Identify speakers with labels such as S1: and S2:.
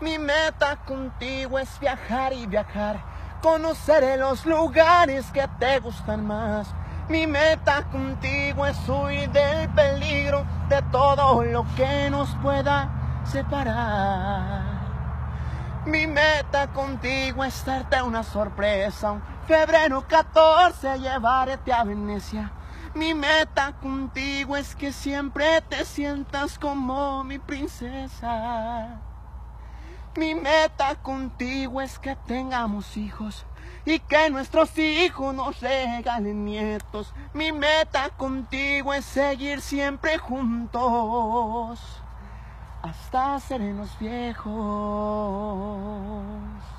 S1: Mi meta contigo es viajar y viajar, conoceré los lugares que te gustan más. Mi meta contigo es huir del peligro, de todo lo que nos pueda separar. Mi meta contigo es darte una sorpresa, un febrero 14 llevarte a Venecia. Mi meta contigo es que siempre te sientas como mi princesa. Mi meta contigo es que tengamos hijos y que nuestros hijos nos regalen nietos. Mi meta contigo es seguir siempre juntos hasta sernos viejos.